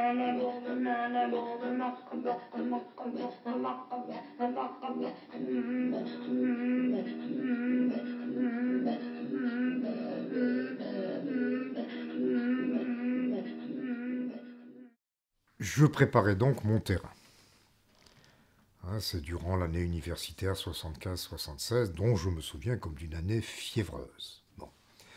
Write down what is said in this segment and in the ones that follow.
Je préparais donc mon terrain. Hein, c'est durant l'année universitaire 75-76, dont je me souviens comme d'une année fiévreuse. Bon,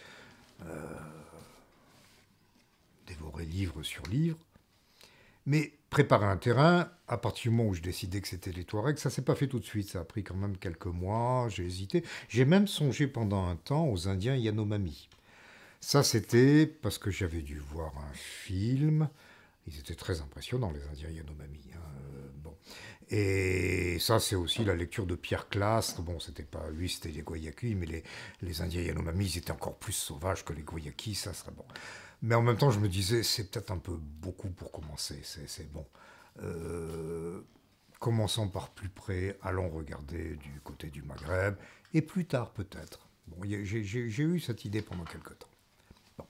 dévorer livre sur livre. Mais préparer un terrain, à partir du moment où je décidais que c'était les Touaregs, ça s'est pas fait tout de suite. Ça a pris quand même quelques mois, j'ai hésité. J'ai même songé pendant un temps aux Indiens Yanomami. Ça, c'était parce que j'avais dû voir un film. Ils étaient très impressionnants, les Indiens Yanomami. Hein. Bon. Et ça, c'est aussi la lecture de Pierre Classe. Bon, c'était pas lui, c'était les Guayaquis, mais les Indiens Yanomami, ils étaient encore plus sauvages que les Guayaquis, ça serait bon. Mais en même temps, je me disais, c'est peut-être un peu beaucoup pour commencer. C'est bon. Euh, Commençons par plus près, allons regarder du côté du Maghreb, et plus tard peut-être. Bon, j'ai eu cette idée pendant quelque temps. Bon.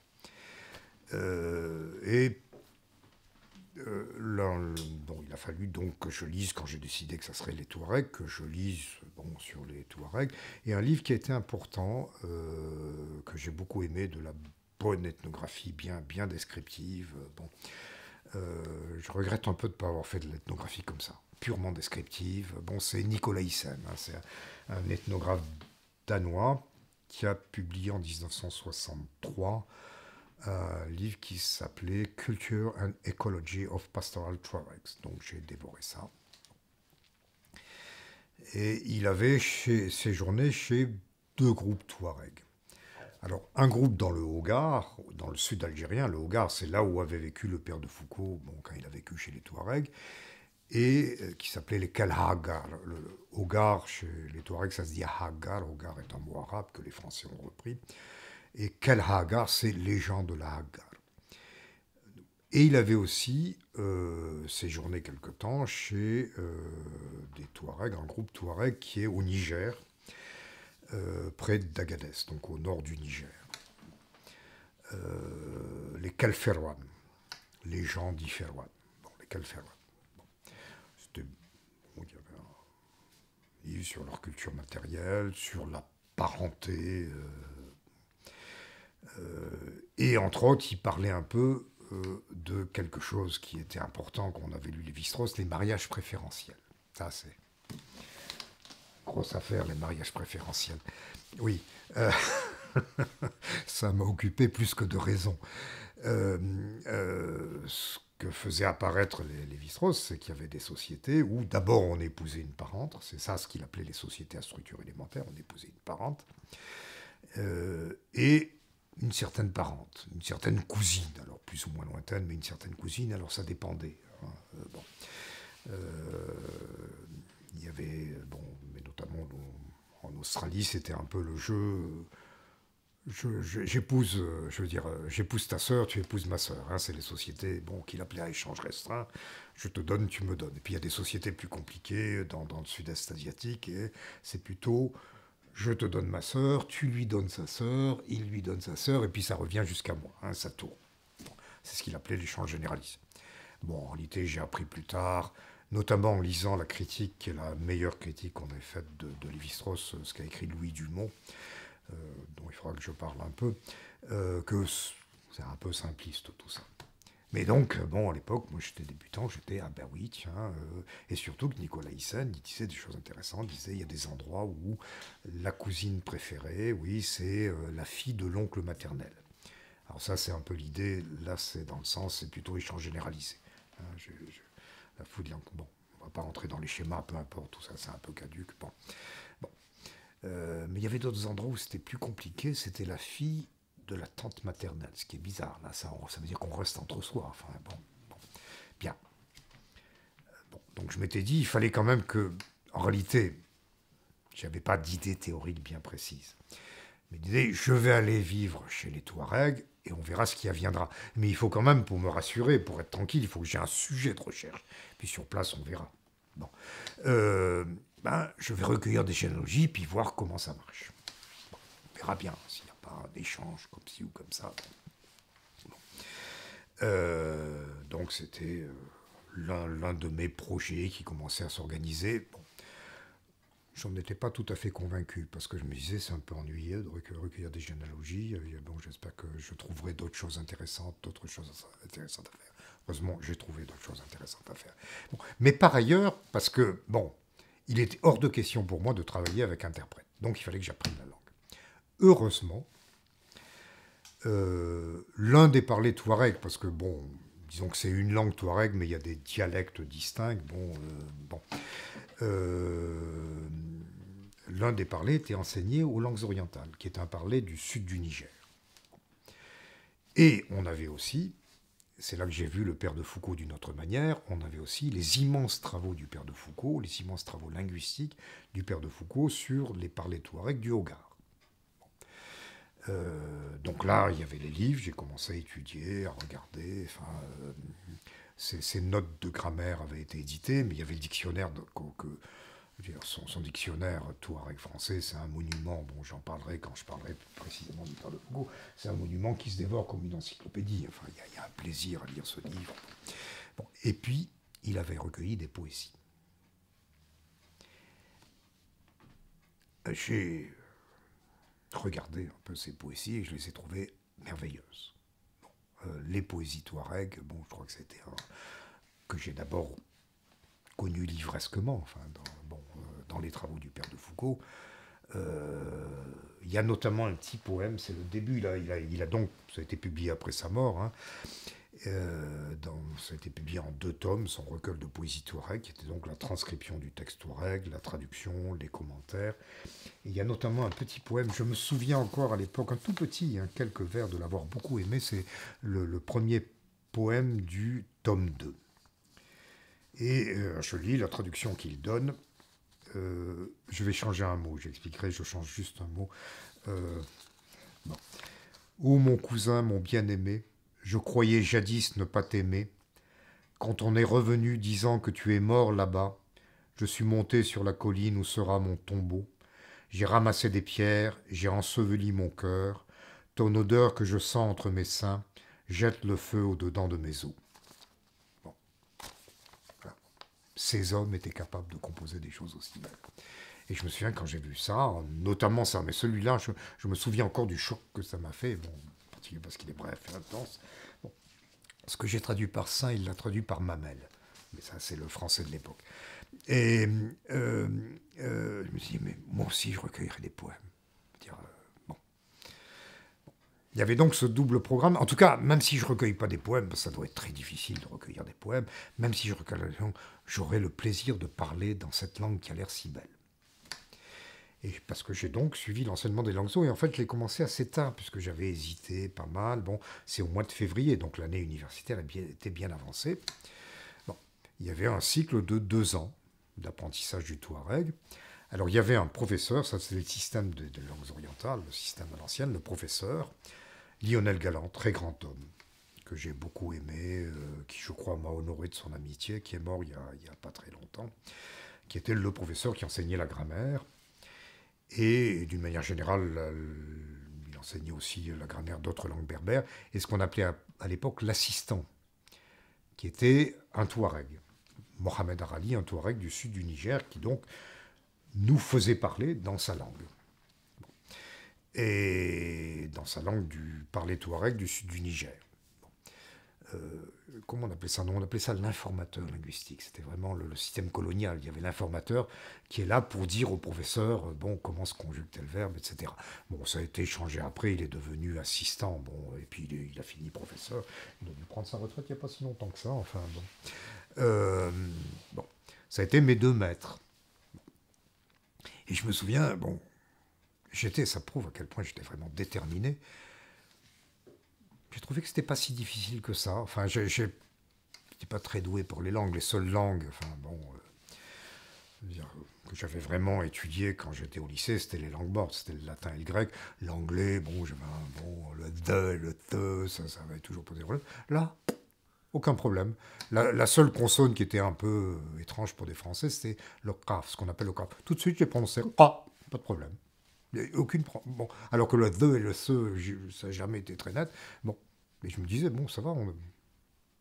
Et là, bon, il a fallu donc que je lise, quand j'ai décidé que ça serait les Touaregs, que je lise bon, sur les Touaregs. Et un livre qui a été important, que j'ai beaucoup aimé, de la bonne ethnographie, bien descriptive. Bon, je regrette un peu de ne pas avoir fait de l'ethnographie comme ça, purement descriptive. Bon, c'est Nicolas Hyssen, hein, c'est un ethnographe danois qui a publié en 1963 un livre qui s'appelait Culture and Ecology of Pastoral Tuaregs. Donc j'ai dévoré ça. Et il avait séjourné chez deux groupes Touaregs. Alors, un groupe dans le Hogar, dans le sud algérien. Le Hogar, c'est là où avait vécu le père de Foucault, bon, quand il a vécu chez les Touaregs, et qui s'appelait les Kalhagar. Le Hogar, chez les Touaregs, ça se dit Hagar. Hogar est un mot arabe que les Français ont repris. Et Kalhagar, c'est les gens de la Hagar. Et il avait aussi séjourné quelque temps chez des Touaregs, un groupe Touareg qui est au Niger, près d'Agadez, donc au nord du Niger. Les Kalferwan, les gens d'Iferwan. Bon, les Kalferwan. Bon. C'était, bon, il y avait un livre sur leur culture matérielle, sur la parenté. Et entre autres, il parlait un peu de quelque chose qui était important, qu'on avait lu Lévi-Strauss, les mariages préférentiels. Ça, c'est grosse affaire, les mariages préférentiels. Oui, ça m'a occupé plus que de raison. Ce que faisait apparaître les Lévi-Strauss, c'est qu'il y avait des sociétés où d'abord on épousait une parente, c'est ça ce qu'il appelait les sociétés à structure élémentaire, on épousait une parente, et une certaine parente, une certaine cousine, alors plus ou moins lointaine, mais une certaine cousine, alors ça dépendait. Hein, bon. Il y avait, bon, mais notamment en Australie, c'était un peu le jeu. J'épouse, je veux dire, j'épouse ta sœur, tu épouses ma sœur. Hein, c'est les sociétés, bon, qu'il appelait à échange restreint. Je te donne, tu me donnes. Et puis il y a des sociétés plus compliquées dans le sud-est asiatique, et c'est plutôt je te donne ma sœur, tu lui donnes sa sœur, il lui donne sa sœur, et puis ça revient jusqu'à moi, hein, ça tourne. Bon, c'est ce qu'il appelait l'échange généralisé. Bon, en réalité, j'ai appris plus tard, notamment en lisant la critique, qui est la meilleure critique qu'on ait faite de Lévi-Strauss, ce qu'a écrit Louis Dumont, dont il faudra que je parle un peu, que c'est un peu simpliste tout ça. Mais donc, bon, à l'époque, moi j'étais débutant, j'étais, ah ben oui, tiens, et surtout que Nicolas Hyssen, il disait des choses intéressantes, il disait, il y a des endroits où la cousine préférée, oui, c'est la fille de l'oncle maternel. Alors ça, c'est un peu l'idée, là, c'est dans le sens, c'est plutôt échange généralisé. Hein, la foudre, bon, on va pas rentrer dans les schémas, peu importe, tout ça, c'est un peu caduque, bon. Bon. Mais il y avait d'autres endroits où c'était plus compliqué, c'était la fille de la tante maternelle, ce qui est bizarre, là, ça veut dire qu'on reste entre soi, enfin, bon. Bien. Bon, donc je m'étais dit, il fallait quand même que, en réalité, j'avais pas d'idée théorique bien précise. Mais l'idée, je vais aller vivre chez les Touaregs et on verra ce qui adviendra. Mais il faut quand même, pour me rassurer, pour être tranquille, il faut que j'ai un sujet de recherche. Puis sur place, on verra. Bon. Je vais recueillir des généalogies, puis voir comment ça marche. Bon, on verra bien s'il n'y a pas d'échange comme ci ou comme ça. Bon. Donc c'était l'un de mes projets qui commençait à s'organiser. Bon, j'en étais pas tout à fait convaincu parce que je me disais c'est un peu ennuyeux de recueillir des généalogies. Bon, j'espère que je trouverai d'autres choses intéressantes à faire. Heureusement, j'ai trouvé d'autres choses intéressantes à faire. Bon, mais par ailleurs, parce que bon, il était hors de question pour moi de travailler avec interprète. Donc il fallait que j'apprenne la langue. Heureusement, l'un des parlers touareg, parce que bon, disons que c'est une langue touareg, mais il y a des dialectes distincts. Bon, euh, l'un des parlers était enseigné aux langues orientales, qui est un parler du sud du Niger. Et on avait aussi, c'est là que j'ai vu le père de Foucault d'une autre manière, on avait aussi les immenses travaux du père de Foucault, les immenses travaux linguistiques du père de Foucault sur les parlers touareg du Hogar. Donc là, il y avait les livres, j'ai commencé à étudier, à regarder. Enfin, ces notes de grammaire avaient été éditées, mais il y avait le dictionnaire son dictionnaire touareg français, c'est un monument. Bon, j'en parlerai quand je parlerai plus précisément du père de Foucault. C'est un monument qui se dévore comme une encyclopédie. Enfin, il y a un plaisir à lire ce livre. Bon, et puis, il avait recueilli des poésies. J'ai regardé un peu ces poésies et je les ai trouvées merveilleuses. Bon, les poésies touareg, bon, je crois que c'était que j'ai d'abord connu livresquement, enfin, dans les travaux du père de Foucault. Il y a notamment un petit poème, c'est le début, il a donc, ça a été publié après sa mort, hein, ça a été publié en 2 tomes, son recueil de poésie touareg, qui était donc la transcription du texte touareg, la traduction, les commentaires. Et il y a notamment un petit poème, je me souviens encore à l'époque, un tout petit, hein, quelques vers de l'avoir beaucoup aimé, c'est le premier poème du tome 2. Et je lis la traduction qu'il donne. Je vais changer un mot, j'expliquerai, je change juste un mot. Bon. Ô mon cousin, mon bien-aimé, je croyais jadis ne pas t'aimer. Quand on est revenu disant que tu es mort là-bas, je suis monté sur la colline où sera mon tombeau. J'ai ramassé des pierres, j'ai enseveli mon cœur. Ton odeur que je sens entre mes seins jette le feu au-dedans de mes os. Bon. Voilà. Ces hommes étaient capables de composer des choses aussi belles. Et je me souviens quand j'ai vu ça, notamment ça, mais celui-là, je me souviens encore du choc que ça m'a fait, bon, en particulier parce qu'il est bref et intense. Bon. Ce que j'ai traduit par saint, il l'a traduit par mamelle. Mais ça, c'est le français de l'époque. Et je me suis dit, mais moi aussi, je recueillerai des poèmes. Dire, bon. Il y avait donc ce double programme. En tout cas, même si je ne recueille pas des poèmes, parce que ça doit être très difficile de recueillir des poèmes, même si je recueille la langue, j'aurai le plaisir de parler dans cette langue qui a l'air si belle. Et parce que j'ai donc suivi l'enseignement des langues et en fait, je l'ai commencé assez tard, puisque j'avais hésité pas mal. Bon, c'est au mois de février, donc l'année universitaire était bien avancée. Bon, il y avait un cycle de 2 ans d'apprentissage du touareg. Alors, il y avait un professeur, ça c'est le système de langues orientales, le système à l'ancienne, le professeur Lionel Galland, très grand homme, que j'ai beaucoup aimé, qui je crois m'a honoré de son amitié, qui est mort il y a pas très longtemps, qui était le professeur qui enseignait la grammaire. Et d'une manière générale, il enseignait aussi la grammaire d'autres langues berbères, et ce qu'on appelait à l'époque l'assistant, qui était un Touareg. Mohamed Arali, un Touareg du sud du Niger, qui donc nous faisait parler dans sa langue. Et dans sa langue du parler Touareg du sud du Niger. Comment on appelait ça? Non, on appelait ça l'informateur linguistique. C'était vraiment le système colonial. Il y avait l'informateur qui est là pour dire au professeur, bon, comment se conjugue tel verbe, etc. Bon, ça a été changé après, il est devenu assistant, bon, et puis il a fini professeur. Il a dû prendre sa retraite il n'y a pas si longtemps que ça, enfin, bon. Bon, ça a été mes 2 maîtres. Et je me souviens, bon, ça prouve à quel point j'étais vraiment déterminé. J'ai trouvé que c'était pas si difficile que ça. Enfin, j'étais pas très doué pour les langues. Les seules langues, enfin bon, que j'avais vraiment étudié quand j'étais au lycée, c'était les langues mortes, c'était le latin et le grec. L'anglais, bon, j'avais le de, le te, ça avait toujours posé problème. Là, aucun problème. La seule consonne qui était un peu étrange pour des Français, c'était le kaf, ce qu'on appelle le kaf. Tout de suite, j'ai prononcé pas de problème. Bon, alors que le the et le se, ça n'a jamais été très net. Bon, mais je me disais, bon, ça va,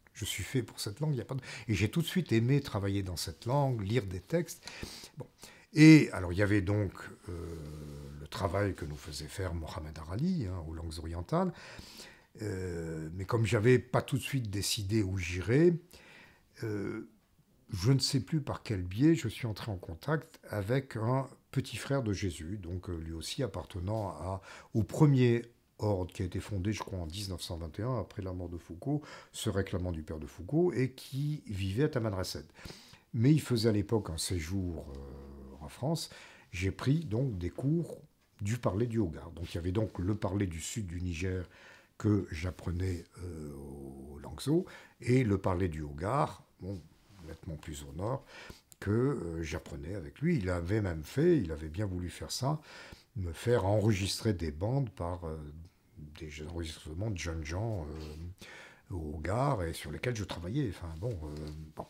Je suis fait pour cette langue, il y a pas de... Et j'ai tout de suite aimé travailler dans cette langue, lire des textes. Bon. Et alors, il y avait donc le travail que nous faisait faire Mohamed Arali, hein, aux langues orientales. Mais comme j'avais pas tout de suite décidé où j'irais, je ne sais plus par quel biais je suis entré en contact avec un petit frère de Jésus, donc lui aussi appartenant au premier ordre qui a été fondé, je crois, en 1921, après la mort de Foucault, se réclamant du père de Foucault, et qui vivait à Tamanrasset. Mais il faisait à l'époque un séjour en France. J'ai pris donc des cours du parler du Hogar. Donc il y avait donc le parler du sud du Niger que j'apprenais au Langso, et le parler du Hogar, bon, nettement plus au nord, que j'apprenais avec lui. Il avait même fait, il avait bien voulu faire ça, me faire enregistrer des bandes par des enregistrements de jeunes gens au Hogar et sur lesquels je travaillais. Enfin bon, bon.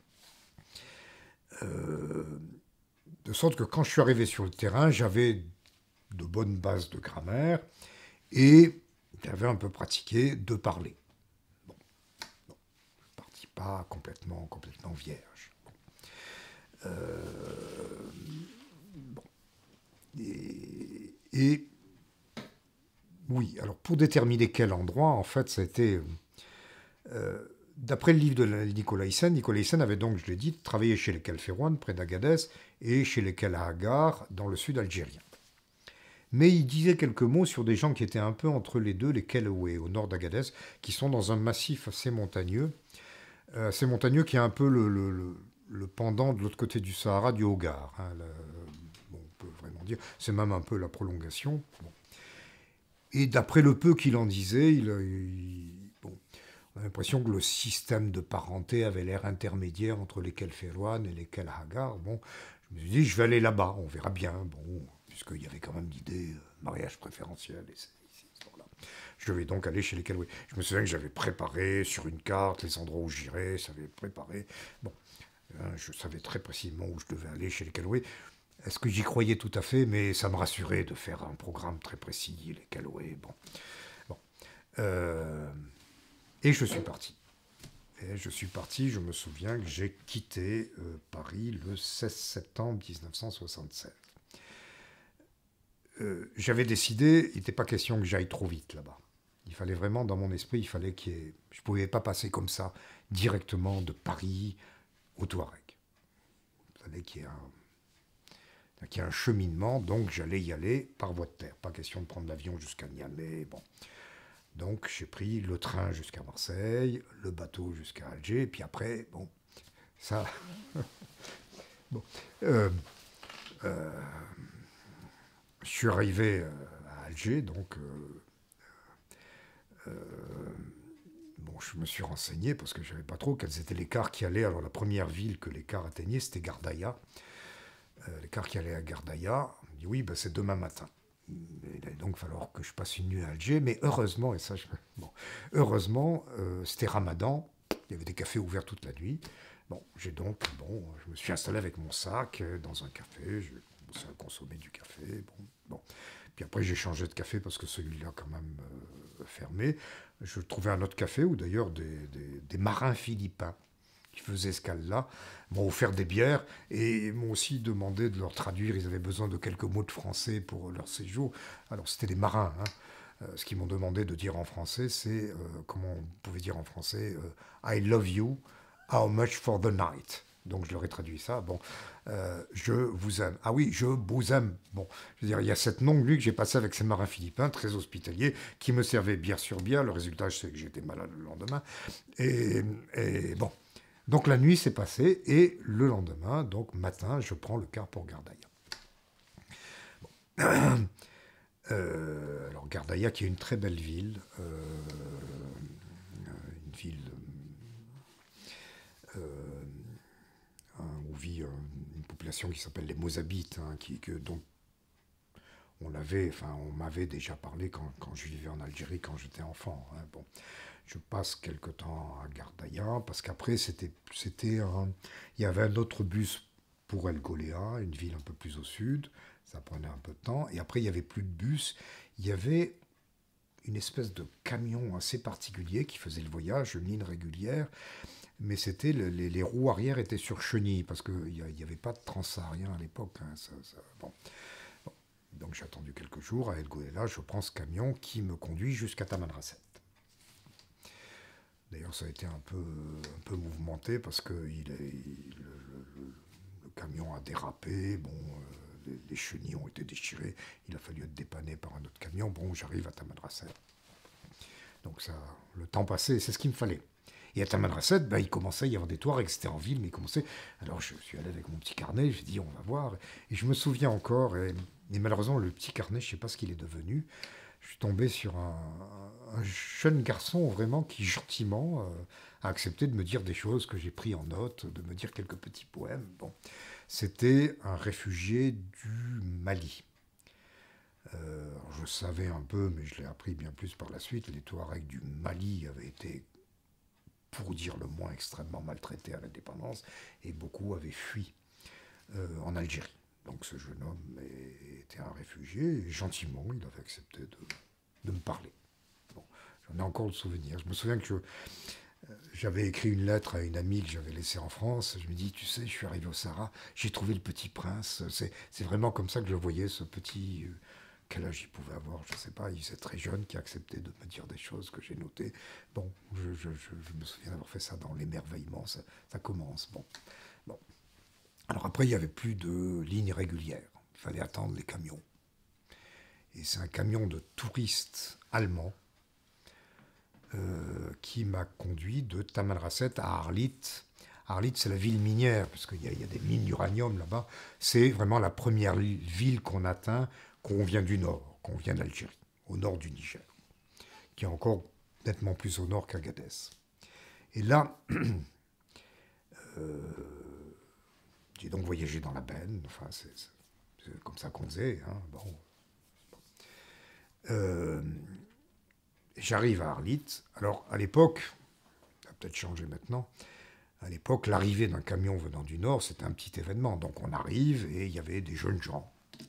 De sorte que quand je suis arrivé sur le terrain, j'avais de bonnes bases de grammaire et j'avais un peu pratiqué de parler. Bon, bon, je ne partis pas complètement vierge. Bon. Bon. Et oui, alors pour déterminer quel endroit, en fait, ça a été... d'après le livre de Nicolas Hyssen avait donc, je l'ai dit, travaillé chez les Kelferouane, près d'Agadez, et chez les Kelhagar, dans le sud algérien. Mais il disait quelques mots sur des gens qui étaient un peu entre les deux, les Kelewé, au nord d'Agadez, qui sont dans un massif assez montagneux qui est un peu le pendant de l'autre côté du Sahara, du Hogar. Hein, bon, on peut vraiment dire, c'est même un peu la prolongation. Bon. Et d'après le peu qu'il en disait, bon, on a l'impression que le système de parenté avait l'air intermédiaire entre les Kelferouane et les Kelhagar. Bon, je me suis dit, je vais aller là-bas, on verra bien. Bon, puisqu'il y avait quand même l'idée mariage préférentiel. Et voilà. Je devais donc aller chez les Kelwé. Je me souviens que j'avais préparé sur une carte les endroits où j'irais, j'avais préparé. Bon, je savais très précisément où je devais aller chez les Kelwé. Est-ce que j'y croyais tout à fait, mais ça me rassurait de faire un programme très précis, les Kelwé. Bon. Bon. Et je suis parti. Je me souviens que j'ai quitté Paris le 16 septembre 1976. J'avais décidé, il n'était pas question que j'aille trop vite là-bas. Il fallait vraiment, dans mon esprit, je ne pouvais pas passer comme ça, directement de Paris au Touareg. Il fallait qu'il y ait un cheminement, donc j'allais y aller par voie de terre. Pas question de prendre l'avion jusqu'à Niamey, bon. Donc j'ai pris le train jusqu'à Marseille, le bateau jusqu'à Alger, et puis après, bon, ça... bon, je suis arrivé à Alger, donc bon, je me suis renseigné parce que je ne savais pas trop quels étaient les cars qui allaient. Alors la première ville que les cars atteignaient, c'était Gardaïa. Les cars qui allaient à Gardaïa, on me dit oui, ben, c'est demain matin. Il allait donc falloir que je passe une nuit à Alger, mais heureusement, et ça, bon, heureusement, c'était Ramadan, il y avait des cafés ouverts toute la nuit. Bon, je me suis installé avec mon sac dans un café, j'ai commencé à consommer du café, bon. Puis après, j'ai changé de café parce que celui-là, quand même, fermé. Je trouvais un autre café où d'ailleurs des marins philippins qui faisaient escale là m'ont offert des bières et m'ont aussi demandé de leur traduire. Ils avaient besoin de quelques mots de français pour leur séjour. Alors, c'était des marins. Hein. Ce qu'ils m'ont demandé de dire en français, c'est, comment on pouvait dire en français, I love you, how much for the night. Donc je leur ai traduit ça. Bon, je vous aime. Ah oui, je vous aime. Bon, je veux dire, il y a cette longue nuit que j'ai passée avec ces marins philippins, très hospitaliers, qui me servaient bière sur bière. Le résultat, c'est que j'étais malade le lendemain. Et bon, donc la nuit s'est passée et le lendemain, donc matin, je prends le car pour Gardaïa. Bon. Alors Gardaïa, qui est une très belle ville, une ville où vit une population qui s'appelle les Mozabites, hein, dont on m'avait déjà parlé quand je vivais en Algérie, quand j'étais enfant. Hein. Bon, je passe quelque temps à Gardaïa, parce qu'après, il y avait un autre bus pour El Goléa, une ville un peu plus au sud, ça prenait un peu de temps, et après, il n'y avait plus de bus, il y avait une espèce de camion assez particulier qui faisait le voyage, une ligne régulière, mais c'était les roues arrière étaient sur chenilles, parce qu'il n'y avait pas de transsahariens à l'époque. Hein, bon. Bon. Donc j'ai attendu quelques jours, à El Gouela, je prends ce camion qui me conduit jusqu'à Tamanrasset. D'ailleurs, ça a été un peu mouvementé, parce que le camion a dérapé, bon, les chenilles ont été déchirées, il a fallu être dépanné par un autre camion, bon, j'arrive à Tamanrasset. Donc ça, le temps passé, c'est ce qu'il me fallait. Et à Tamanrasset, ben, il commençait à y avoir des Touaregs, c'était en ville, mais il commençait... Alors je suis allé avec mon petit carnet, j'ai dit on va voir. Et je me souviens encore, et malheureusement le petit carnet, je ne sais pas ce qu'il est devenu, je suis tombé sur un jeune garçon vraiment qui gentiment a accepté de me dire des choses que j'ai pris en note, de me dire quelques petits poèmes. Bon, c'était un réfugié du Mali. Je savais un peu, mais je l'ai appris bien plus par la suite, les Touaregs du Mali avaient été, pour dire le moins, extrêmement maltraités à l'indépendance, et beaucoup avaient fui en Algérie. Donc ce jeune homme était un réfugié, et gentiment, il avait accepté de me parler. Bon, j'en ai encore le souvenir. Je me souviens que j'avais écrit une lettre à une amie que j'avais laissée en France. Je me dis, tu sais, je suis arrivé au Sahara, j'ai trouvé le petit prince. C'est vraiment comme ça que je voyais ce petit... quel âge il pouvait avoir, je ne sais pas. Il était très jeune, qui a accepté de me dire des choses que j'ai notées. Bon, je me souviens d'avoir fait ça dans l'émerveillement. Ça commence, bon. Alors après, il n'y avait plus de ligne régulière. Il fallait attendre les camions. Et c'est un camion de touristes allemands qui m'a conduit de Tamanrasset à Arlit. Arlit, c'est la ville minière, parce qu'il y a des mines d'uranium là-bas. C'est vraiment la première ville qu'on atteint, qu'on vient du nord, qu'on vient d'Algérie, au nord du Niger, qui est encore nettement plus au nord qu'Agadez. Et là, j'ai donc voyagé dans la benne, enfin, c'est comme ça qu'on faisait. Hein, bon. J'arrive à Arlit. Alors, à l'époque, ça a peut-être changé maintenant, à l'époque, l'arrivée d'un camion venant du nord, c'était un petit événement. Donc on arrive et il y avait des jeunes gens.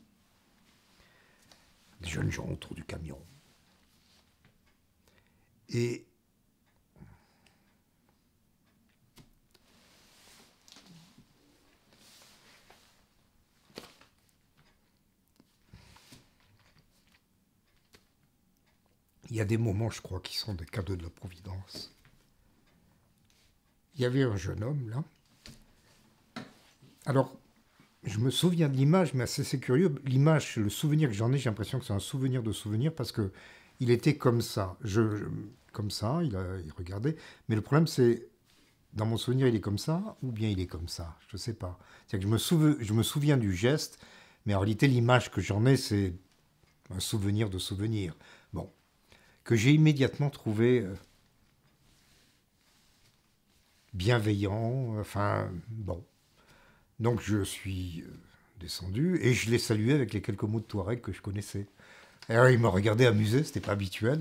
Des jeunes gens autour du camion. Et il y a des moments, je crois, qui sont des cadeaux de la Providence. Il y avait un jeune homme, là. Alors, je me souviens de l'image, mais c'est curieux. L'image, le souvenir que j'en ai, j'ai l'impression que c'est un souvenir de souvenir, parce que il était comme ça. Comme ça, il regardait. Mais le problème, c'est, dans mon souvenir, il est comme ça, ou bien il est comme ça. Je ne sais pas. C'est-à-dire que je me souviens du geste, mais en réalité, l'image que j'en ai, c'est un souvenir de souvenir. Bon. Que j'ai immédiatement trouvé bienveillant, enfin, bon. Donc je suis descendu et je l'ai salué avec les quelques mots de Touareg que je connaissais. Et alors il m'a regardé amusé, c'était pas habituel.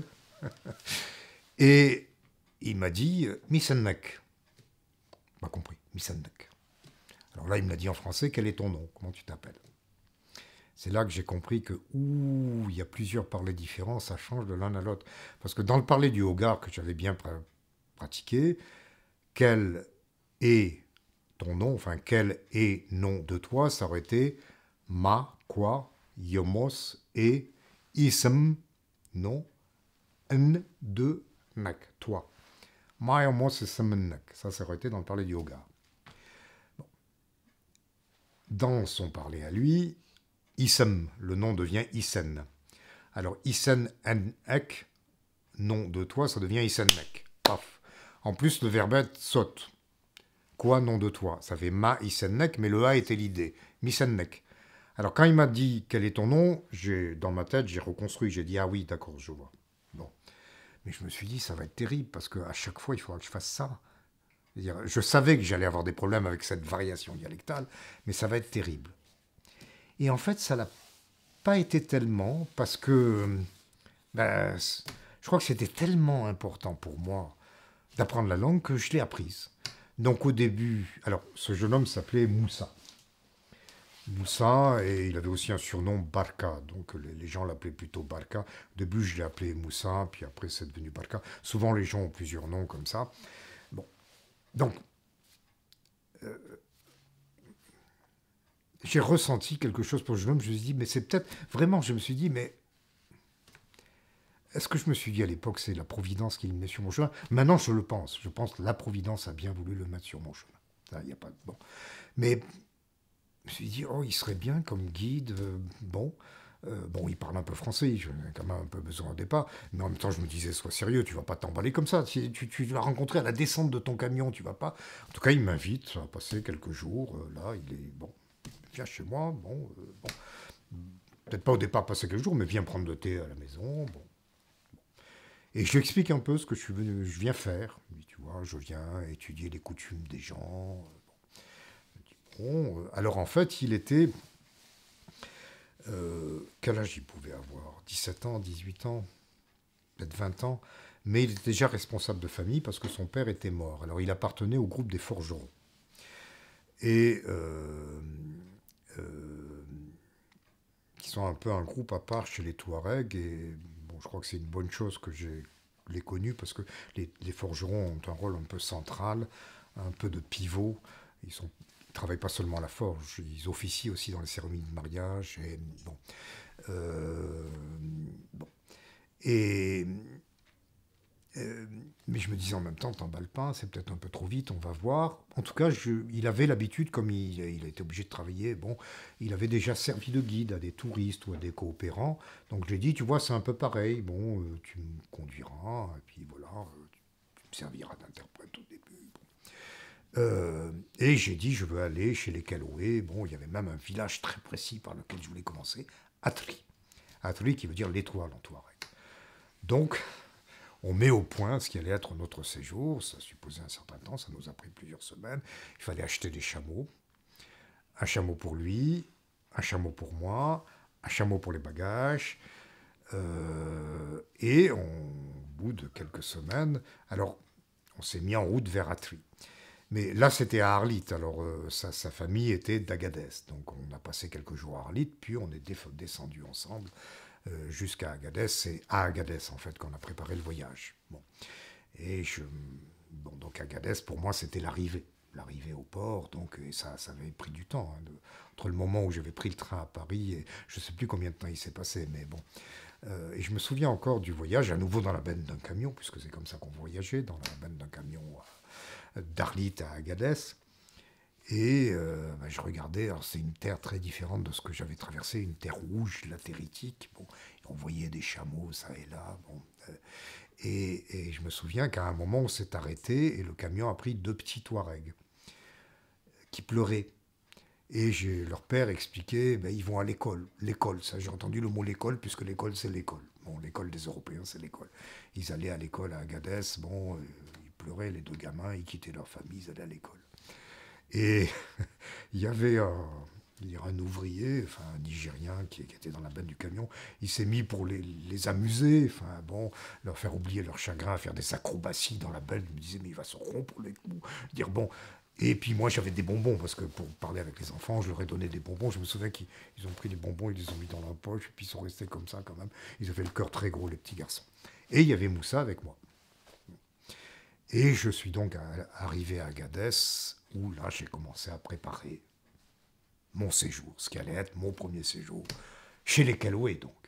Et il m'a dit Missennek. Pas compris, Missennek. Alors là, il me l'a dit en français, quel est ton nom? Comment tu t'appelles? C'est là que j'ai compris que, il y a plusieurs parlers différents, ça change de l'un à l'autre. Parce que dans le parler du Hogar que j'avais bien pratiqué, quel est ton nom, enfin, quel est nom de toi, ça aurait été ma, quoi, yomos et ism, non, n, de, nak, toi. Ma, yomos, ism, nak. Ça aurait été dans le parler du Hogar. Bon. Dans son parler à lui, Isem, le nom devient Isen. Alors Isen en ek, nom de toi, ça devient Isennek. Paf. En plus, le verbe saute. Quoi, nom de toi? Ça fait ma Isennek, mais le A était l'idée. Misennek. Alors quand il m'a dit quel est ton nom, dans ma tête, j'ai reconstruit. J'ai dit ah oui, d'accord, je vois. Bon. Mais je me suis dit, ça va être terrible, parce qu'à chaque fois, il faudra que je fasse ça. Je savais que j'allais avoir des problèmes avec cette variation dialectale, mais ça va être terrible. Et en fait, ça l'a pas été tellement, parce que je crois que c'était tellement important pour moi d'apprendre la langue que je l'ai apprise. Donc au début, alors ce jeune homme s'appelait Moussa. Moussa, et il avait aussi un surnom Barka, donc les gens l'appelaient plutôt Barka. Au début, je l'ai appelé Moussa, puis après, c'est devenu Barka. Souvent, les gens ont plusieurs noms comme ça. Bon, donc, j'ai ressenti quelque chose pour le jeune homme. Je me suis dit, mais c'est peut-être vraiment, je me suis dit, mais est-ce que je me suis dit à l'époque, c'est la Providence qui le met sur mon chemin? Maintenant, je le pense. Je pense que la Providence a bien voulu le mettre sur mon chemin. Ça, y a pas, bon. Mais je me suis dit, oh, il serait bien comme guide. Bon. Bon, il parle un peu français, j'en ai quand même un peu besoin au départ, mais en même temps, je me disais, sois sérieux, tu vas pas t'emballer comme ça. Si tu l'as rencontré à la descente de ton camion, tu vas pas. En tout cas, il m'invite à passer quelques jours. Là, il est bon, viens chez moi. Bon, bon. Peut-être pas au départ passer quelques jours, mais viens prendre le thé à la maison. Bon. Et je lui explique un peu ce que je viens faire. Tu vois, je viens étudier les coutumes des gens. Bon, alors en fait, il était. Quel âge il pouvait avoir? 17 ans, 18 ans, peut-être 20 ans. Mais il était déjà responsable de famille parce que son père était mort. Alors il appartenait au groupe des forgerons. Et qui sont un peu un groupe à part chez les Touaregs. Et bon, je crois que c'est une bonne chose que j'ai les connus parce que les forgerons ont un rôle un peu central, un peu de pivot. Ils travaillent pas seulement à la forge, ils officient aussi dans les cérémonies de mariage. Et bon, euh, bon. Et euh, mais je me disais en même temps, t'emballes pas, c'est peut-être un peu trop vite, on va voir. En tout cas, il avait l'habitude, comme il a été obligé de travailler, bon, il avait déjà servi de guide à des touristes ou à des coopérants. Donc je lui ai dit, tu vois, c'est un peu pareil, bon, tu me conduiras, et puis voilà, tu me serviras d'interprète au début. Et j'ai dit, je veux aller chez les Calouets. Bon, il y avait même un village très précis par lequel je voulais commencer, Atri. Atri qui veut dire l'étoile en Touareg. Donc, on met au point ce qui allait être notre séjour. Ça supposait un certain temps, ça nous a pris plusieurs semaines. Il fallait acheter des chameaux. Un chameau pour lui, un chameau pour moi, un chameau pour les bagages. Et au bout de quelques semaines, alors on s'est mis en route vers Atri. Mais là, c'était à Arlit. Alors, sa famille était d'Agadez. Donc, on a passé quelques jours à Arlit, puis on est descendu ensemble jusqu'à Agadez. C'est à Agadez, en fait, qu'on a préparé le voyage. Bon. Et bon, donc Agadez, pour moi, c'était l'arrivée au port. Donc, et ça avait pris du temps. Hein, entre le moment où j'avais pris le train à Paris et je ne sais plus combien de temps il s'est passé, mais bon. Et je me souviens encore du voyage, à nouveau dans la benne d'un camion, puisque c'est comme ça qu'on voyageait, dans la benne d'un camion d'Arlit à Agadez. Et je regardais, alors c'est une terre très différente de ce que j'avais traversé, une terre rouge, latéritique. Bon, on voyait des chameaux ça et là. Bon, et je me souviens qu'à un moment, on s'est arrêté et le camion a pris deux petits Touaregs qui pleuraient. Et leur père expliquait, ben, ils vont à l'école. L'école, ça j'ai entendu le mot l'école, puisque l'école c'est l'école. Bon, l'école des Européens c'est l'école. Ils allaient à l'école à Agadez, bon, ils pleuraient les deux gamins, ils quittaient leur famille, ils allaient à l'école. Et il y avait un ouvrier, enfin un Nigérien qui était dans la benne du camion. Il s'est mis pour les amuser, enfin bon, leur faire oublier leur chagrin, faire des acrobaties dans la benne. Je me disais, mais il va se rompre les coups. Dire bon. Et puis moi j'avais des bonbons, parce que pour parler avec les enfants, je leur ai donné des bonbons. Je me souviens qu'ils ont pris les bonbons, ils les ont mis dans leur poche, et puis ils sont restés comme ça quand même. Ils avaient le cœur très gros, les petits garçons. Et il y avait Moussa avec moi. Et je suis donc arrivé à Agadez, où là j'ai commencé à préparer mon séjour, ce qui allait être mon premier séjour, chez les Calouets donc.